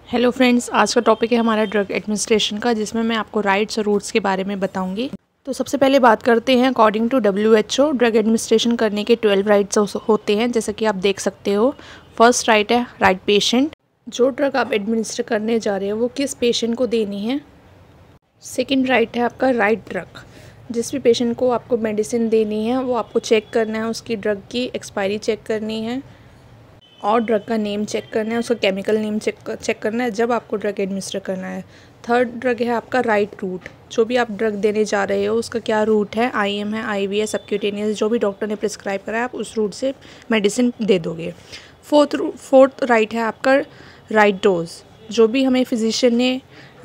Hello friends, आज का topic है हमारा ड्रग एडमिनिस्ट्रेशन का, जिसमें मैं आपको राइट्स और रूट्स के बारे में बताऊंगी। तो सबसे पहले बात करते हैं according to WHO drug administration करने के 12 राइट्स होते हैं, जैसा कि आप देख सकते हो। फर्स्ट राइट है राइट पेशेंट, जो ड्रग आप एडमिनिस्टर करने जा रहे हो वो किस पेशेंट को देनी है। सेकेंड राइट है आपका राइट ड्रग, जिस भी पेशेंट को आपको मेडिसिन देनी है वो आपको चेक करना है, उसकी ड्रग की एक्सपायरी चेक करनी है और ड्रग का नेम चेक करना है, उसका केमिकल नेम चेक करना है जब आपको ड्रग एडमिनिस्टर करना है। थर्ड ड्रग है आपका राइट रूट, जो भी आप ड्रग देने जा रहे हो उसका क्या रूट है, IM है, IV है, सबक्यूटेनियस, जो भी डॉक्टर ने प्रिस्क्राइब करा है आप उस रूट से मेडिसिन दे दोगे। फोर्थ राइट है आपका राइट डोज, जो भी हमें फिजिशियन ने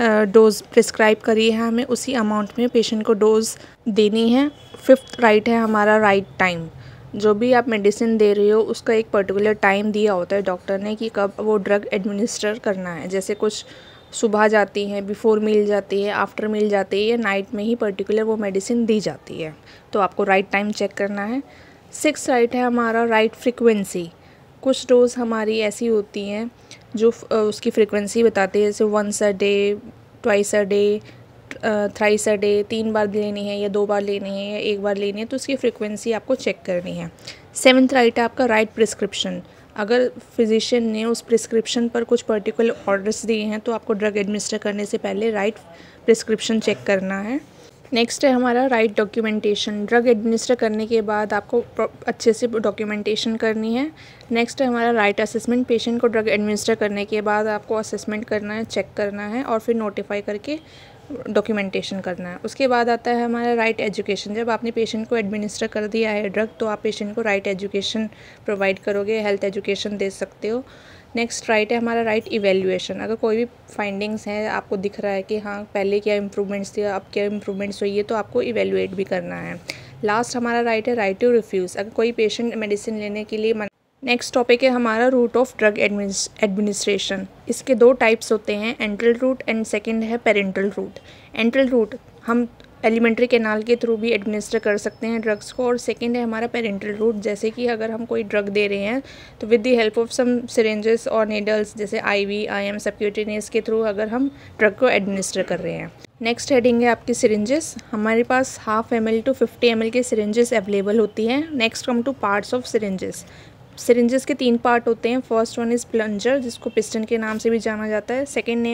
डोज प्रिस्क्राइब करी है हमें उसी अमाउंट में पेशेंट को डोज देनी है। फिफ्थ राइट है हमारा राइट टाइम, जो भी आप मेडिसिन दे रहे हो उसका एक पर्टिकुलर टाइम दिया होता है डॉक्टर ने कि कब वो ड्रग एडमिनिस्टर करना है। जैसे कुछ सुबह जाती हैं, बिफोर मील जाती है, आफ्टर मील जाती है, या नाइट में ही पर्टिकुलर वो मेडिसिन दी जाती है, तो आपको राइट टाइम चेक करना है। सिक्स राइट है हमारा राइट फ्रिक्वेंसी। कुछ डोज हमारी ऐसी होती हैं जो उसकी फ्रिक्वेंसी बताती है, जैसे once a day, twice a day, thrice a day, 3 बार लेनी है या 2 बार लेनी है या 1 बार लेनी है, तो उसकी फ्रिक्वेंसी आपको चेक करनी है। सेवन्थ राइट है आपका राइट प्रिस्क्रिप्शन। अगर फिजिशियन ने उस प्रिस्क्रिप्शन पर कुछ पर्टिकुलर ऑर्डर्स दिए हैं तो आपको ड्रग एडमिनिस्टर करने से पहले राइट प्रिस्क्रिप्शन चेक करना है। नेक्स्ट है हमारा राइट डॉक्यूमेंटेशन। ड्रग एडमिनिस्टर करने के बाद आपको अच्छे से डॉक्यूमेंटेशन करनी है। नेक्स्ट है हमारा राइट असेसमेंट। पेशेंट को ड्रग एडमिनिस्टर करने के बाद आपको असेसमेंट करना है, चेक करना है और फिर नोटिफाई करके डॉक्यूमेंटेशन करना है। उसके बाद आता है हमारा राइट एजुकेशन। जब आपने पेशेंट को एडमिनिस्टर कर दिया है ड्रग, तो आप पेशेंट को राइट एजुकेशन प्रोवाइड करोगे, हेल्थ एजुकेशन दे सकते हो। नेक्स्ट राइट है हमारा राइट इवेल्युएशन। अगर कोई भी फाइंडिंग्स हैं, आपको दिख रहा है कि हाँ पहले क्या इंप्रूवमेंट्स थी, अब क्या इंप्रूवमेंट्स हुई है, तो आपको इवेल्युएट भी करना है। लास्ट हमारा राइट है राइट टू रिफ्यूज़। अगर कोई पेशेंट मेडिसिन लेने के लिए नेक्स्ट टॉपिक है हमारा रूट ऑफ ड्रग एडमिनिस्ट्रेशन। इसके 2 टाइप्स होते हैं, एंट्रल रूट एंड सेकंड है पेरेंटल रूट। एंट्रल रूट हम एलिमेंट्री कैनाल के थ्रू भी एडमिनिस्टर कर सकते हैं ड्रग्स को, और सेकंड है हमारा पेरेंटल रूट। जैसे कि अगर हम कोई ड्रग दे रहे हैं तो with the help of some syringes और नीडल्स, जैसे IV, IM, सबक्यूटेनियस के थ्रू अगर हम ड्रग को एडमिनिस्टर कर रहे हैं। नेक्स्ट हेडिंग है आपकी सिरिंजेस। हमारे पास 1/2 ml to 50 ml के सिरिंजेस अवेलेबल होती हैं। Next come to parts of syringes. Syringes के 3 पार्ट होते हैं। फर्स्ट वन इज़ प्लंजर, जिसको पिस्टन के नाम से भी जाना जाता है।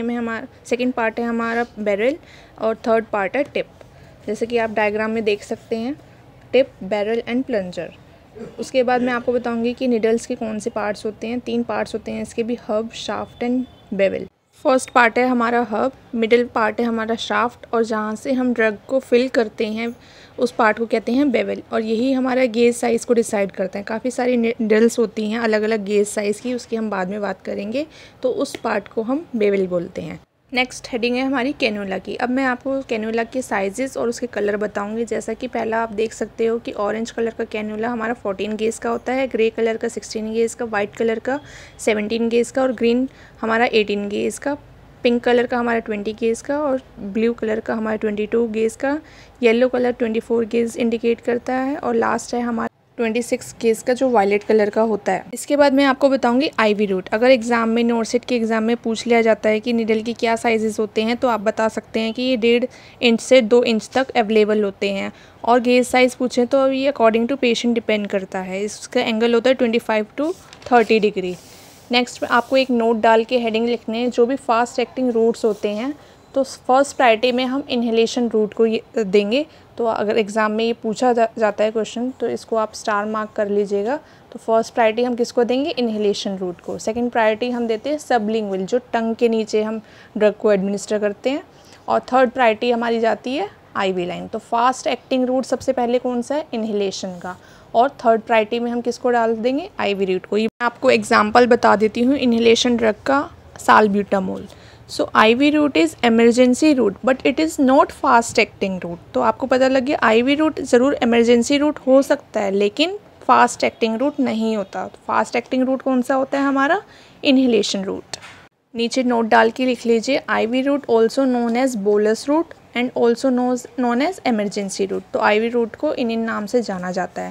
सेकंड पार्ट है हमारा बैरल और थर्ड पार्ट है टिप, जैसे कि आप डायग्राम में देख सकते हैं, टिप, बैरल एंड प्लंजर। उसके बाद मैं आपको बताऊंगी कि निडल्स के कौन से पार्ट्स होते हैं। 3 पार्ट्स होते हैं इसके भी, hub, shaft and bevel. First part है हमारा हब, मिडिल पार्ट है हमारा शाफ्ट, और जहाँ से हम ड्रग को फिल करते हैं उस पार्ट को कहते हैं बेवल, और यही हमारा गेज साइज़ को डिसाइड करते हैं। काफ़ी सारी निडल्स होती हैं अलग अलग गेज साइज़ की, उसकी हम बाद में बात करेंगे, तो उस पार्ट को हम बेवल बोलते हैं। नेक्स्ट हेडिंग है हमारी कैनुला की। अब मैं आपको कैनुला के साइजेस और उसके कलर बताऊंगी। जैसा कि पहला आप देख सकते हो कि ऑरेंज कलर का कैनुला हमारा 14 गेज का होता है, ग्रे कलर का 16 गेज का, वाइट कलर का 17 गेज का, और ग्रीन हमारा 18 गेज का, पिंक कलर का हमारा 20 गेज का, और ब्लू कलर का हमारा 22 गेज का, येलो कलर 24 गेज इंडिकेट करता है, और लास्ट है हमारा 26 गेज का जो वायलेट कलर का होता है। इसके बाद मैं आपको बताऊंगी IV रूट। अगर एग्जाम में, नोटसेट के एग्जाम में पूछ लिया जाता है कि निडल की क्या साइजेस होते हैं, तो आप बता सकते हैं कि ये 1.5 इंच से 2 इंच तक अवेलेबल होते हैं। और गेज साइज़ पूछें तो ये अकॉर्डिंग टू पेशेंट डिपेंड करता है। इसका एंगल होता है 25 to 30 डिग्री। नेक्स्ट आपको एक नोट डाल के हेडिंग लिखने हैं, जो भी फास्ट एक्टिंग रूट्स होते हैं, तो फर्स्ट प्रायोरिटी में हम इन्हेलेशन रूट को देंगे। तो अगर एग्ज़ाम में ये पूछा जाता है क्वेश्चन, तो इसको आप स्टार मार्क कर लीजिएगा। तो फर्स्ट प्रायोरिटी हम किसको देंगे, इन्हेलेशन रूट को। सेकंड प्रायोरिटी हम देते हैं सबलिंगुअल, जो टंग के नीचे हम ड्रग को एडमिनिस्टर करते हैं, और थर्ड प्रायोरिटी हमारी जाती है IV लाइन। तो फास्ट एक्टिंग रूट सबसे पहले कौन सा है, इन्हेलेशन का, और थर्ड प्रायोरिटी में हम किसको डाल देंगे, IV रूट को। ये मैं आपको एग्जाम्पल बता देती हूँ इन्हेलेशन ड्रग का, salbutamol. So IV route is emergency route but it is not fast acting route. तो आपको पता लग गया IV रूट ज़रूर एमरजेंसी रूट हो सकता है, लेकिन फास्ट एक्टिंग रूट नहीं होता। तो फास्ट एक्टिंग रूट कौन सा होता है हमारा, इन्हेलेशन रूट। नीचे नोट डाल के लिख लीजिए, IV route also known as bolus route and also known as emergency route. तो IV रूट को इन नाम से जाना जाता है।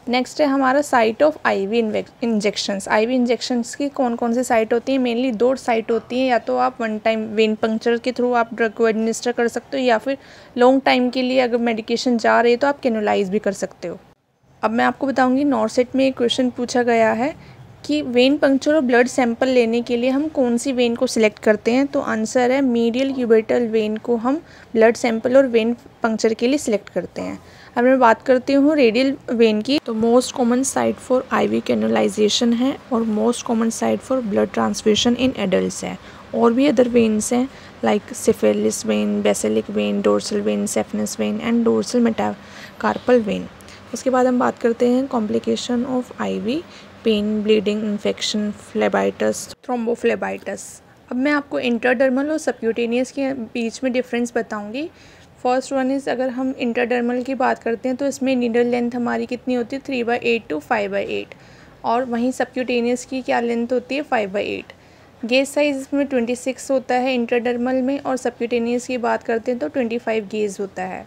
नेक्स्ट है हमारा site of IV injections. IV injections की कौन कौन सी साइट होती हैं? मेनली 2 साइट होती हैं, या तो आप वन टाइम वेन पंक्चर के थ्रू आप ड्रग को एडमिनिस्टर कर सकते हो, या फिर लॉन्ग टाइम के लिए अगर मेडिकेशन जा रही है तो आप कैनुलाइज भी कर सकते हो। अब मैं आपको बताऊंगी नॉर्सेट में एक क्वेश्चन पूछा गया है कि वेन पंक्चर और ब्लड सैंपल लेने के लिए हम कौन सी वेन को सिलेक्ट करते हैं, तो आंसर है मीडियल क्यूबिटल वेन को हम ब्लड सैंपल और वेन पंक्चर के लिए सिलेक्ट करते हैं। अब मैं बात करती हूँ रेडियल वेन की, तो most common site for IV cannulization है और most common site for blood transfusion in adults है। और भी अदर वेन्स हैं like cephalic vein, basilic vein, dorsal vein, saphenous vein and dorsal metacarpal vein. उसके बाद हम बात करते हैं complication of IV, pain, bleeding, infection, phlebitis, thrombophlebitis. अब मैं आपको इंट्राडर्मल और सबक्यूटेनियस के बीच में डिफरेंस बताऊंगी। फर्स्ट वन इज़, अगर हम इंट्राडर्मल की बात करते हैं तो इसमें नीडल लेंथ हमारी कितनी होती है 3/8 to 5/8, और वहीं सबक्यूटेनियस की क्या लेंथ होती है 5/8। गेज साइज इसमें 26 होता है इंट्राडर्मल में, और सबक्यूटेनियस की बात करते हैं तो 25 गेज होता है।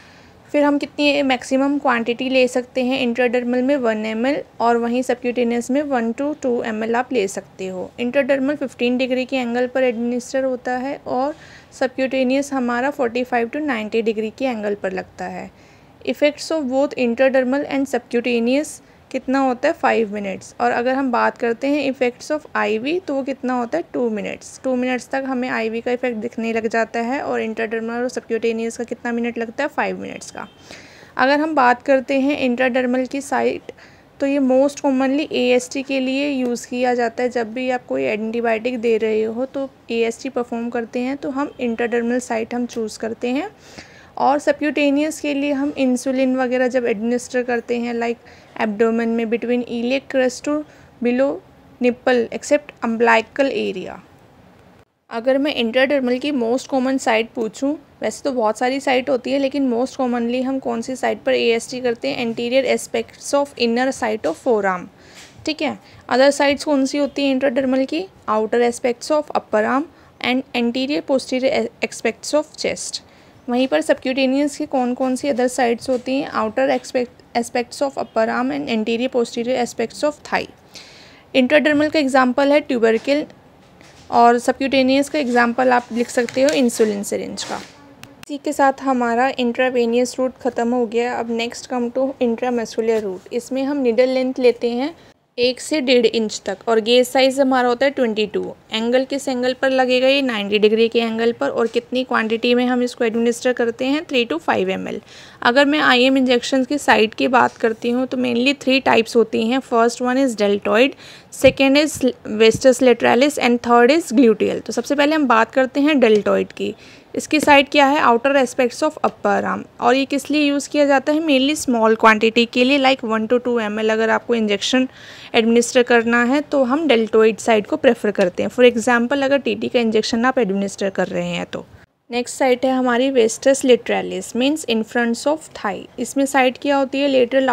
फिर हम कितनी मैक्सिमम क्वांटिटी ले सकते हैं? इंट्राडर्मल में 1 ml और वहीं सबक्यूटेनियस में 1 to 2 ml आप ले सकते हो। इंट्राडर्मल 15 डिग्री के एंगल पर एडमिनिस्टर होता है और सबक्यूटेनियस हमारा 45 to 90 डिग्री के एंगल पर लगता है। Effects of both intradermal and subcutaneous कितना होता है 5 मिनट्स, और अगर हम बात करते हैं इफ़ेक्ट्स ऑफ आईवी तो वो कितना होता है 2 मिनट्स। 2 मिनट्स तक हमें आईवी का इफेक्ट दिखने लग जाता है, और इंट्राडर्मल और सबक्यूटेनियस का कितना मिनट लगता है 5 मिनट्स का। अगर हम बात करते हैं इंट्राडर्मल की साइट, तो ये मोस्ट कॉमनली AST के लिए यूज़ किया जाता है। जब भी आप कोई एंटीबायोटिक दे रहे हो तो AST परफॉर्म करते हैं तो हम इंट्राडर्मल साइट हम चूज़ करते हैं। और सबक्यूटेनियस के लिए हम इंसुलिन वगैरह जब एडमिनिस्टर करते हैं लाइक एब्डोमेन में between iliac crest to below nipple except umbilical area. अगर मैं इंट्राडर्मल की मोस्ट कॉमन साइट पूछूं, वैसे तो बहुत सारी साइट होती है लेकिन मोस्ट कॉमनली हम कौन सी साइट पर AST करते हैं? Anterior aspects of inner site of forearm, ठीक है। अदर साइट्स कौन सी होती है इंट्राडर्मल की? Outer aspects of upper arm and anterior posterior aspects of chest. वहीं पर सबक्यूटेनियस की कौन कौन सी अदर साइट्स होती हैं? Outer aspects of upper arm and anterior posterior aspects of thigh. Intradermal का एग्जांपल है ट्यूबरकिल, और सबक्यूटेनियस का एग्जांपल आप लिख सकते हो इंसुलिन सिरिंज का। इसी के साथ हमारा इंट्रावेनियस रूट ख़त्म हो गया। अब next come to intramuscular route. इसमें हम निडल लेंथ लेते हैं 1 से 1.5 इंच तक, और गेज साइज़ हमारा होता है 22। एंगल किस एंगल पर लगेगा? ये 90 डिग्री के एंगल पर, और कितनी क्वांटिटी में हम इसको एडमिनिस्टर करते हैं? 3 to 5 ml। अगर मैं IM इंजेक्शन की साइट की बात करती हूँ तो मेनली 3 टाइप्स होती हैं। First one is deltoid, second is vastus lateralis and third is gluteal. तो सबसे पहले हम बात करते हैं डेल्टॉइड की। इसकी साइड क्या है? Outer aspects of upper arm, और ये किस लिए यूज़ किया जाता है? मेनली स्मॉल क्वांटिटी के लिए लाइक 1 to 2 ml अगर आपको इंजेक्शन एडमिनिस्टर करना है तो हम डेल्टॉइड साइड को प्रेफर करते हैं। फॉर एग्जांपल अगर TT का इंजेक्शन आप एडमिनिस्टर कर रहे हैं तो। नेक्स्ट साइट है हमारी vastus lateralis, means in fronts of thigh. इसमें साइट क्या होती है? Lateral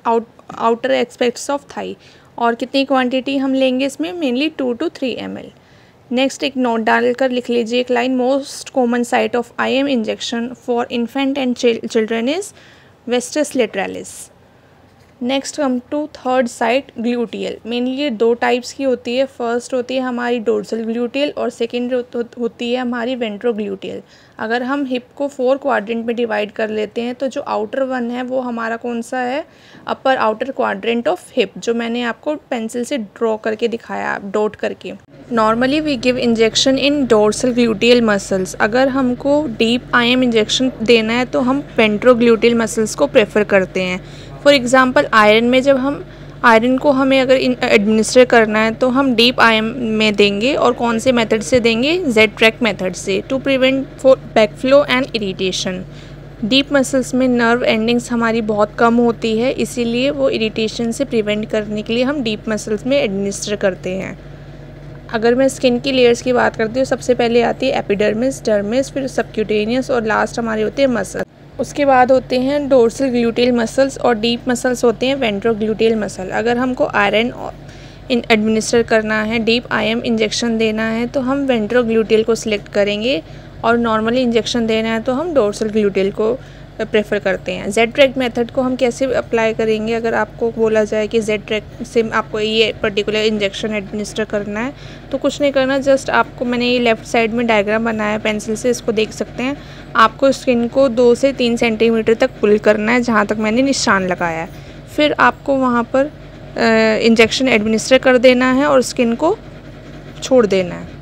outer aspects of thigh, और कितनी क्वांटिटी हम लेंगे इसमें? Mainly 2 to 3 ml। नेक्स्ट एक नोट डालकर लिख लीजिए एक line, most common site of IM injection for infant and children is vastus lateralis. Next come to third site gluteal. Mainly ये 2 टाइप्स की होती है। फर्स्ट होती है हमारी डोर्सल ग्लूटियल और सेकेंड होती है हमारी वेंट्रोग्लूटियल। अगर हम हिप को 4 क्वाड्रेंट में डिवाइड कर लेते हैं तो जो आउटर वन है वो हमारा कौन सा है? Upper outer quadrant of hip, जो मैंने आपको पेंसिल से ड्रॉ करके दिखाया डॉट करके। Normally we give injection in dorsal gluteal muscles. अगर हमको डीप IM इंजेक्शन देना है तो हम वेंट्रोग्लूटियल मसल्स को प्रेफर करते हैं। फॉर एग्जांपल आयरन में जब हम आयरन को हमें अगर एडमिनिस्टर करना है तो हम डीप IM में देंगे, और कौन से मेथड से देंगे? Z-Track मेथड से, to prevent for backflow and irritation. Deep muscles में नर्व एंडिंग्स हमारी बहुत कम होती है, इसीलिए वो इरिटेशन से प्रिवेंट करने के लिए हम डीप मसल्स में एडमिनिस्टर करते हैं। अगर मैं स्किन की लेयर्स की बात करती हूँ, सबसे पहले आती है एपिडर्मिस, डर्मिस, फिर सबक्यूटेनियस, और लास्ट हमारे होते हैं मसल। उसके बाद होते हैं डोर्सल ग्लूटियल मसल्स, और डीप मसल्स होते हैं वेंट्रोग्लूटियल मसल। अगर हमको आयरन एडमिनिस्टर करना है, डीप IM इंजेक्शन देना है तो हम वेंट्रोग्लूटियल को सिलेक्ट करेंगे, और नॉर्मली इंजेक्शन देना है तो हम डोर्सल ग्लूटियल को प्रेफर करते हैं। जेड ट्रैक मेथड को हम कैसे अप्लाई करेंगे, अगर आपको बोला जाए कि जेड ट्रैक से आपको ये पर्टिकुलर इंजेक्शन एडमिनिस्टर करना है तो कुछ नहीं करना, जस्ट आपको मैंने ये लेफ़्ट साइड में डायग्राम बनाया है पेंसिल से, इसको देख सकते हैं। आपको स्किन को 2 से 3 सेंटीमीटर तक पुल करना है जहाँ तक मैंने निशान लगाया है। फिर आपको वहाँ पर इंजेक्शन एडमिनिस्टर कर देना है और स्किन को छोड़ देना है।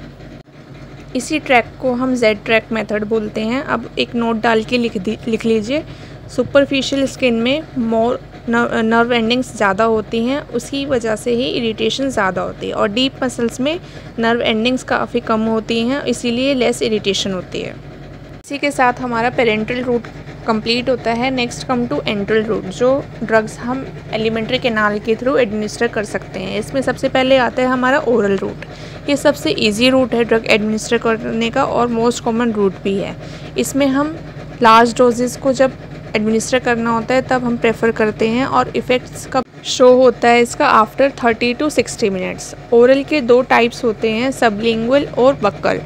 इसी ट्रैक को हम जेड ट्रैक मेथड बोलते हैं। अब एक नोट डाल के लिख लीजिए। सुपरफिशियल स्किन में मोर नर्व एंडिंग्स ज़्यादा होती हैं, उसकी वजह से ही इरिटेशन ज़्यादा होती है, और डीप मसल्स में नर्व एंडिंग्स काफ़ी कम होती हैं, इसीलिए लेस इरिटेशन होती है। इसी के साथ हमारा पेरेंटल रूट कंप्लीट होता है। Next come to enteral route, जो ड्रग्स हम एलिमेंट्री कैनाल के थ्रू एडमिनिस्टर कर सकते हैं। इसमें सबसे पहले आता है हमारा ओरल रूट। ये सबसे इजी रूट है ड्रग एडमिनिस्टर करने का और मोस्ट कॉमन रूट भी है। इसमें हम लार्ज डोजेस को जब एडमिनिस्टर करना होता है तब हम प्रेफर करते हैं, और इफ़ेक्ट्स का शो होता है इसका आफ्टर 30 to 60 मिनट्स। ओरल के 2 टाइप्स होते हैं, सबलिंगुअल और बक्कल।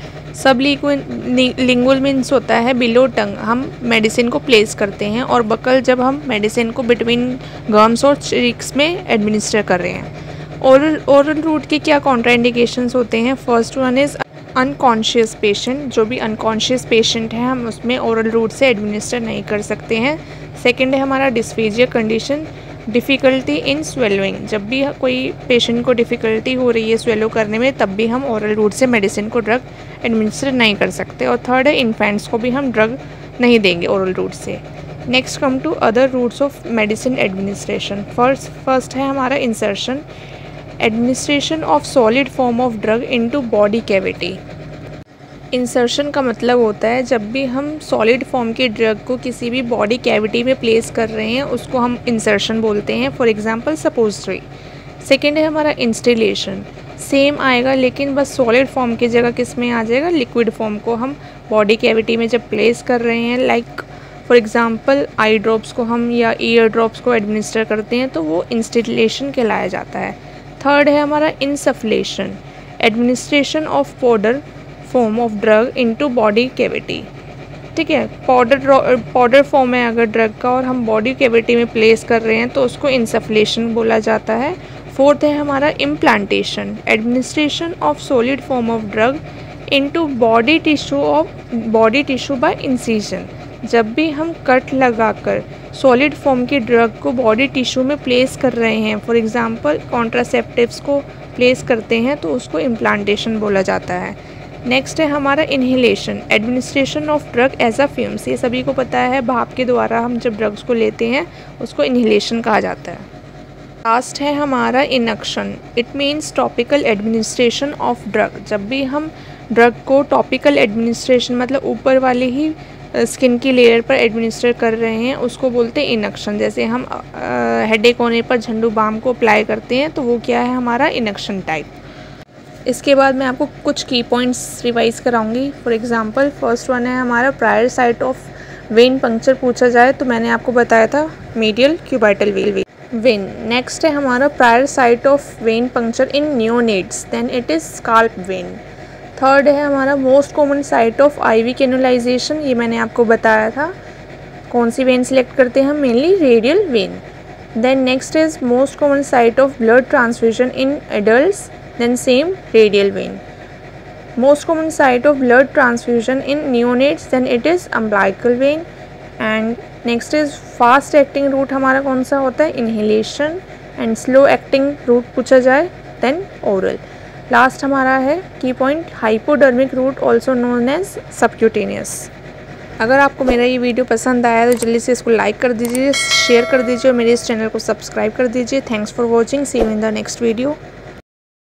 सबलिंगुअल मीन्स होता है बिलो टंग हम मेडिसिन को प्लेस करते हैं, और बक्कल जब हम मेडिसिन को बिटवीन गम्स और चीक्स में एडमिनिस्टर कर रहे हैं। ओरल रूट के क्या कॉन्ट्राइंडिकेशंस होते हैं? First one is unconscious patient. जो भी अनकॉन्शियस पेशेंट है हम उसमें ओरल रूट से एडमिनिस्टर नहीं कर सकते हैं। सेकंड है हमारा dysphagia condition, difficulty in swallowing. जब भी कोई पेशेंट को डिफ़िकल्टी हो रही है स्वेलो करने में तब भी हम ओरल रूट से मेडिसिन को ड्रग एडमिनिस्टर नहीं कर सकते। और थर्ड है इन्फेंट्स को भी हम ड्रग नहीं देंगे ओरल रूट से। Next come to other routes of medicine administration. First है हमारा insertion, administration of solid form of drug into body cavity. Insertion का मतलब होता है जब भी हम सॉलिड फॉर्म के ड्रग को किसी भी बॉडी कैविटी में प्लेस कर रहे हैं उसको हम इंसर्शन बोलते हैं। For example suppository. सेकेंड है हमारा इंस्टिलेशन, सेम आएगा लेकिन बस सॉलिड फॉर्म की जगह किस में आ जाएगा, लिक्विड फॉर्म को हम बॉडी कैविटी में जब प्लेस कर रहे हैं, like for example eye drops को हम या ईयर ड्रॉप्स को एडमिनिस्टर करते हैं तो वो इंस्टिलेशन कहलाया जाता है। थर्ड है हमारा insufflation, administration of powder form of drug into body cavity. ठीक है, पाउडर फॉर्म है अगर ड्रग का और हम बॉडी कैविटी में प्लेस कर रहे हैं तो उसको इंसफलेशन बोला जाता है। फोर्थ है हमारा implantation, administration of solid form of drug into body tissue by incision. जब भी हम कट लगाकर सॉलिड फॉर्म की ड्रग को बॉडी टिश्यू में प्लेस कर रहे हैं, फॉर एग्जांपल कॉन्ट्रासेप्टिव्स को प्लेस करते हैं तो उसको इम्प्लांटेशन बोला जाता है। नेक्स्ट है हमारा inhalation, administration of drug as a fumes. ये सभी को पता है भाप के द्वारा हम जब ड्रग्स को लेते हैं उसको इन्हेलेशन कहा जाता है। लास्ट है हमारा inunction, it means topical administration of drug. जब भी हम ड्रग को टॉपिकल एडमिनिस्ट्रेशन मतलब ऊपर वाली ही स्किन की लेयर पर एडमिनिस्टर कर रहे हैं उसको बोलते हैं इनक्शन। जैसे हम हेडेक होने पर झंडू बाम को अप्लाई करते हैं तो वो क्या है हमारा इनक्शन टाइप। इसके बाद मैं आपको कुछ की पॉइंट्स रिवाइज कराऊंगी। फॉर एग्जांपल फर्स्ट वन है हमारा prior site of vein puncture पूछा जाए तो मैंने आपको बताया था मीडियल क्यूबाइटल वेन। नेक्स्ट है हमारा prior site of vein puncture in neonates, then it is scalp vein. Third है हमारा most common site of IV cannulization, ये मैंने आपको बताया था। कौन सी वेन सिलेक्ट करते हैं हम, mainly radial vein. Then next is most common site of blood transfusion in adults, then same radial vein. Most common site of blood transfusion in neonates, then it is umbilical vein. And next is fast acting route हमारा कौन सा होता है, inhalation. And slow acting route पूछा जाए then oral. Last हमारा है key point hypodermic route also known as subcutaneous. अगर आपको मेरा ये वीडियो पसंद आया तो जल्दी से इसको लाइक कर दीजिए, शेयर कर दीजिए और मेरे इस चैनल को सब्सक्राइब कर दीजिए। Thanks for watching, see you in the next video.